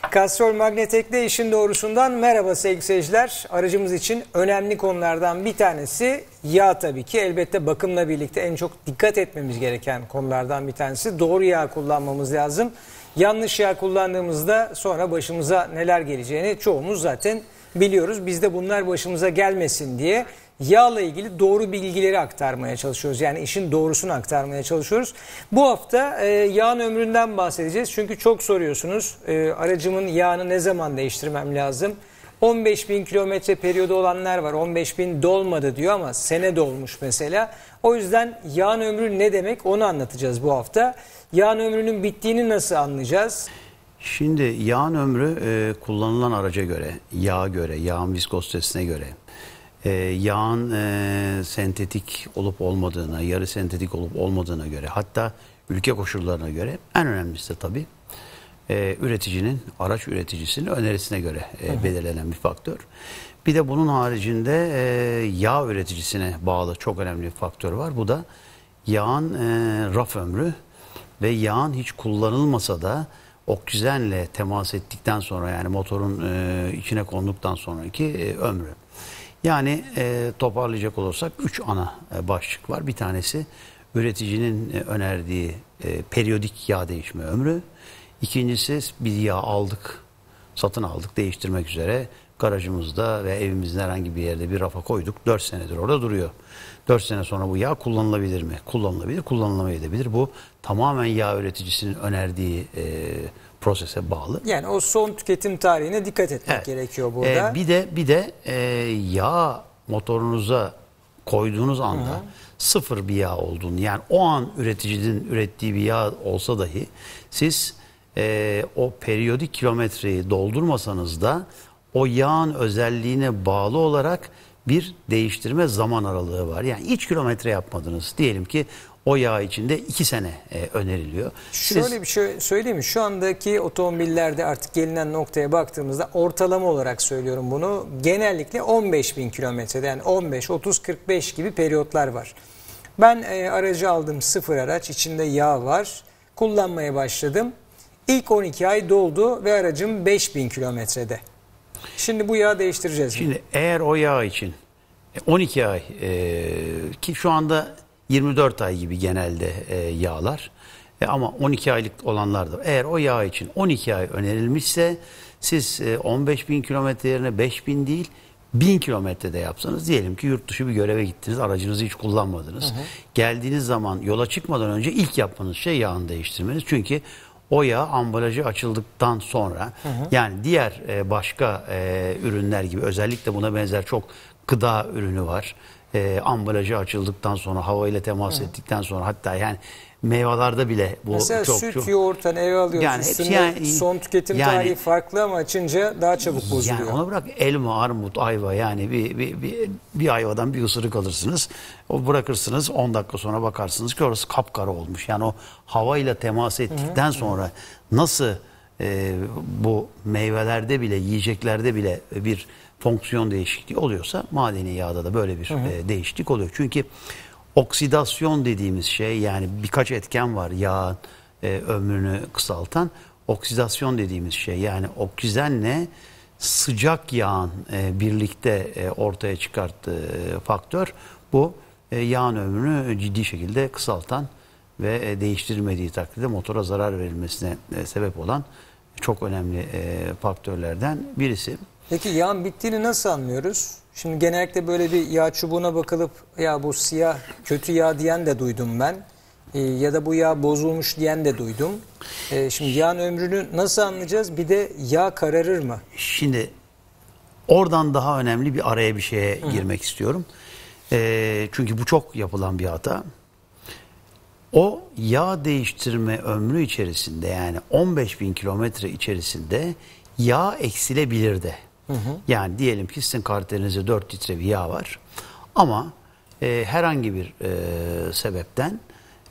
Castrol Magnetek'te işin doğrusundan merhaba sevgili seyirciler. Aracımız için önemli konulardan bir tanesi yağ tabii ki. Elbette bakımla birlikte en çok dikkat etmemiz gereken konulardan bir tanesi. Doğru yağ kullanmamız lazım. Yanlış yağ kullandığımızda sonra başımıza neler geleceğini çoğumuz zaten biliyoruz. Biz de bunlar başımıza gelmesin diye yağla ilgili doğru bilgileri aktarmaya çalışıyoruz. Yani işin doğrusunu aktarmaya çalışıyoruz. Bu hafta yağın ömründen bahsedeceğiz. Çünkü çok soruyorsunuz. Aracımın yağını ne zaman değiştirmem lazım? 15.000 kilometre periyodu olanlar var. 15.000 dolmadı diyor ama sene dolmuş mesela. O yüzden yağın ömrü ne demek onu anlatacağız bu hafta. Yağın ömrünün bittiğini nasıl anlayacağız? Şimdi yağın ömrü kullanılan araca göre, yağa göre, yağın viskozitesine göre, yağın sentetik olup olmadığına, yarı sentetik olup olmadığına göre, hatta ülke koşullarına göre, en önemlisi de tabii üreticinin, araç üreticisinin önerisine göre belirlenen bir faktör. Bir de bunun haricinde yağ üreticisine bağlı çok önemli bir faktör var. Bu da yağın raf ömrü ve yağın hiç kullanılmasa da oksijenle temas ettikten sonra, yani motorun içine konduktan sonraki ömrü. Yani toparlayacak olursak 3 ana başlık var. Bir tanesi üreticinin önerdiği periyodik yağ değişme ömrü. İkincisi bir yağ aldık, satın aldık değiştirmek üzere. Garajımızda ve evimizin herhangi bir yerde bir rafa koyduk. 4 senedir orada duruyor. 4 sene sonra bu yağ kullanılabilir mi? Kullanılabilir, kullanılamayabilir. Bu tamamen yağ üreticisinin önerdiği prosese bağlı. Yani o son tüketim tarihine dikkat etmek gerekiyor burada. Bir de yağ motorunuza koyduğunuz anda sıfır bir yağ olduğunu, yani o an üreticinin ürettiği bir yağ olsa dahi siz o periyodik kilometreyi doldurmasanız da o yağın özelliğine bağlı olarak bir değiştirme zaman aralığı var. Yani hiç kilometre yapmadınız. Diyelim ki o yağ içinde 2 sene öneriliyor. Şöyle bir şey söyleyeyim mi? Şu andaki otomobillerde artık gelinen noktaya baktığımızda ortalama olarak söylüyorum bunu. Genellikle 15.000 kilometrede, yani 15, 30, 45 gibi periyotlar var. Ben aracı aldım, sıfır araç, içinde yağ var. Kullanmaya başladım. İlk 12 ay doldu ve aracım 5.000 kilometrede. Şimdi bu yağı değiştireceğiz mi? Şimdi eğer o yağ için 12 ay ki şu anda 24 ay gibi genelde yağlar ama 12 aylık olanlar da, eğer o yağ için 12 ay önerilmişse siz 15.000 kilometre yerine 5.000 değil 1.000 kilometrede yapsanız, diyelim ki yurt dışı bir göreve gittiniz, aracınızı hiç kullanmadınız. Geldiğiniz zaman yola çıkmadan önce ilk yapmanız şey yağını değiştirmeniz. Çünkü o yağ ambalajı açıldıktan sonra, yani diğer başka ürünler gibi, özellikle buna benzer çok gıda ürünü var. Ambalajı açıldıktan sonra, havayla temas ettikten sonra, hatta yani meyvelerde bile bu mesela çok süt, yoğurttan eve alıyoruz. Yani üstünde son tüketim tarihi farklı ama açınca daha çabuk bozuluyor. Yani ona bırak elma, armut, ayva, yani bir ayvadan bir ısırık alırsınız. O bırakırsınız, 10 dakika sonra bakarsınız ki orası kapkara olmuş. Yani o havayla temas ettikten sonra nasıl bu meyvelerde bile, yiyeceklerde bile bir fonksiyon değişikliği oluyorsa, madeni yağda da böyle bir değişiklik oluyor. Çünkü oksidasyon dediğimiz şey, yani birkaç etken var yağın ömrünü kısaltan. Oksidasyon dediğimiz şey, yani oksijenle sıcak yağın birlikte ortaya çıkarttığı faktör, bu yağın ömrünü ciddi şekilde kısaltan ve değiştirilmediği takdirde motora zarar verilmesine sebep olan çok önemli faktörlerden birisi. Peki yağın bittiğini nasıl anlıyoruz? Şimdi genellikle böyle bir yağ çubuğuna bakılıp ya bu siyah kötü yağ diyen de duydum ben. Ya da bu yağ bozulmuş diyen de duydum. Şimdi yağın ömrünü nasıl anlayacağız? Bir de yağ kararır mı? Şimdi oradan daha önemli bir araya bir şeye girmek istiyorum. Çünkü bu çok yapılan bir hata. O yağ değiştirme ömrü içerisinde, yani 15.000 kilometre içerisinde yağ eksilebilir de. Yani diyelim ki sizin karterinizde 4 litre bir yağ var ama herhangi bir sebepten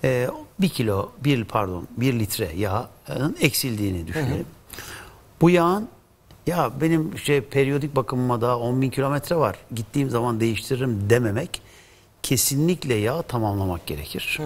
1 litre yağın eksildiğini düşünelim. Bu yağın, ya benim periyodik bakımıma daha 10.000 kilometre var, gittiğim zaman değiştiririm dememek, kesinlikle yağı tamamlamak gerekir.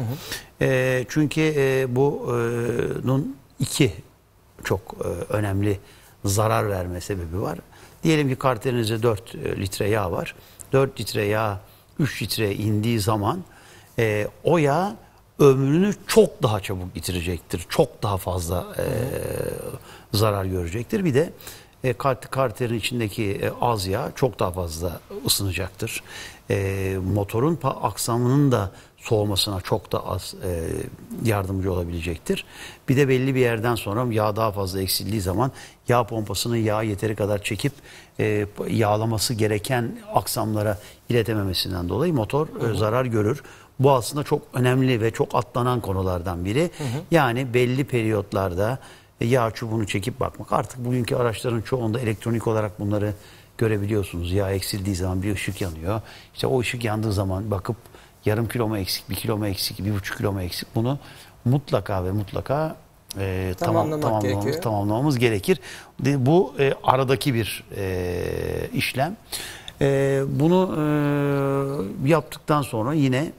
Çünkü bunun iki çok önemli zarar verme sebebi var. Diyelim ki karterinizde 4 litre yağ var. 4 litre yağ 3 litreye indiği zaman o yağ ömrünü çok daha çabuk yitirecektir. Çok daha fazla zarar görecektir. Bir de karterin içindeki az yağ çok daha fazla ısınacaktır. Motorun aksamının da soğumasına çok da az yardımcı olabilecektir. Bir de belli bir yerden sonra yağ daha fazla eksildiği zaman yağ pompasının yağı yeteri kadar çekip yağlaması gereken aksamlara iletememesinden dolayı motor zarar görür. Bu aslında çok önemli ve çok atlanan konulardan biri. Yani belli periyotlarda yağ çubuğunu çekip bakmak. Artık bugünkü araçların çoğunda elektronik olarak bunları görebiliyorsunuz. Yağ eksildiği zaman bir ışık yanıyor. İşte o ışık yandığı zaman bakıp yarım kilo mu eksik, 1 kilo mu eksik, 1,5 kilo mu eksik, bunu mutlaka ve mutlaka tamamlamamız gerekir. Bu aradaki bir işlem. Bunu yaptıktan sonra yine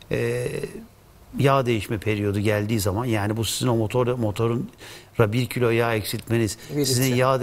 yağ değişme periyodu geldiği zaman, yani bu sizin o motorun 1 kilo yağ eksiltmeniz, sizin yağ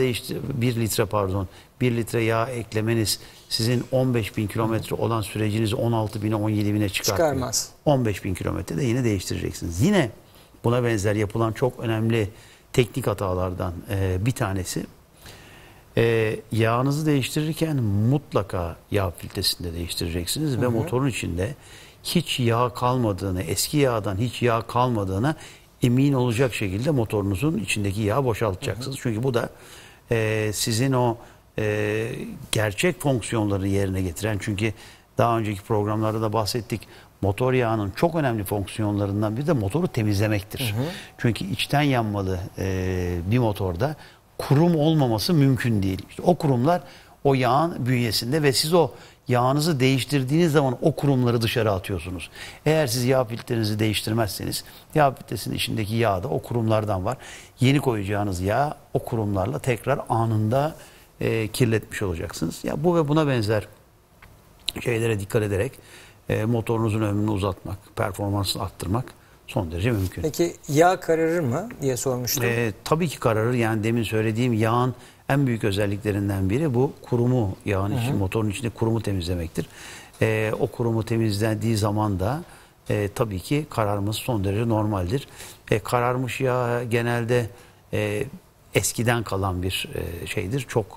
1 litre yağ eklemeniz sizin 15.000 kilometre olan sürecinizi 16.000'e 17.000'e çıkarmaz. 15.000 kilometre de yine değiştireceksiniz. Yine buna benzer yapılan çok önemli teknik hatalardan bir tanesi, yağınızı değiştirirken mutlaka yağ filtresini de değiştireceksiniz ve motorun içinde hiç yağ kalmadığını, eski yağdan hiç yağ kalmadığına emin olacak şekilde motorunuzun içindeki yağı boşaltacaksınız. Çünkü bu da sizin o gerçek fonksiyonları yerine getiren, çünkü daha önceki programlarda da bahsettik, motor yağının çok önemli fonksiyonlarından biri de motoru temizlemektir. Çünkü içten yanmalı bir motorda kurum olmaması mümkün değil. İşte o kurumlar o yağın bünyesinde ve siz o yağınızı değiştirdiğiniz zaman o kurumları dışarı atıyorsunuz. Eğer siz yağ filtrenizi değiştirmezseniz yağ filtresinin içindeki yağ da o kurumlardan var. Yeni koyacağınız yağ o kurumlarla tekrar anında kirletmiş olacaksınız. Ya bu ve buna benzer şeylere dikkat ederek motorunuzun ömrünü uzatmak, performansını arttırmak son derece mümkün. Peki yağ kararır mı diye sormuştum. Tabii ki kararır. Yani demin söylediğim yağın en büyük özelliklerinden biri bu kurumu, yağın için, motorun içinde kurumu temizlemektir. O kurumu temizlendiği zaman da tabii ki kararması son derece normaldir. Kararmış yağ genelde eskiden kalan bir şeydir. Çok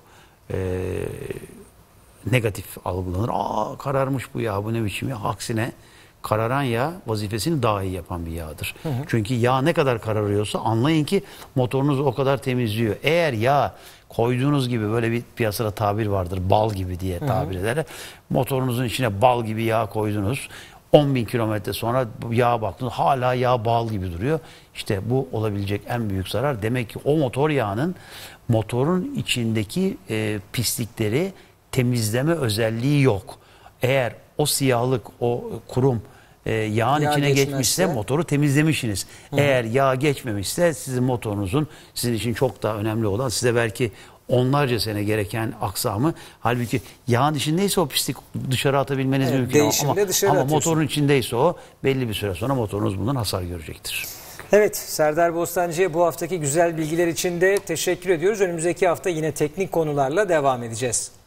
negatif algılanır. Kararmış bu yağ, bu ne biçim yağ? Aksine kararan yağ vazifesini daha iyi yapan bir yağdır. Çünkü yağ ne kadar kararıyorsa anlayın ki motorunuz o kadar temizliyor. Eğer yağ koyduğunuz gibi, böyle bir piyasada tabir vardır, bal gibi diye tabir ederler. Motorunuzun içine bal gibi yağ koydunuz. 10.000 kilometre sonra yağa baktınız, hala yağ bal gibi duruyor. İşte bu olabilecek en büyük zarar. Demek ki o motor yağının motorun içindeki pislikleri temizleme özelliği yok. Eğer o siyahlık, o kurum yağın içine geçmişse motoru temizlemişsiniz. Eğer yağ geçmemişse sizin motorunuzun, sizin için çok daha önemli olan, size belki onlarca sene gereken aksamı, halbuki yağın içindeyse o pislik dışarı atabilmeniz mümkün ama motorun içindeyse o belli bir süre sonra motorunuz bundan hasar görecektir. Evet, Serdar Bostancı'ya bu haftaki güzel bilgiler için de teşekkür ediyoruz. Önümüzdeki hafta yine teknik konularla devam edeceğiz.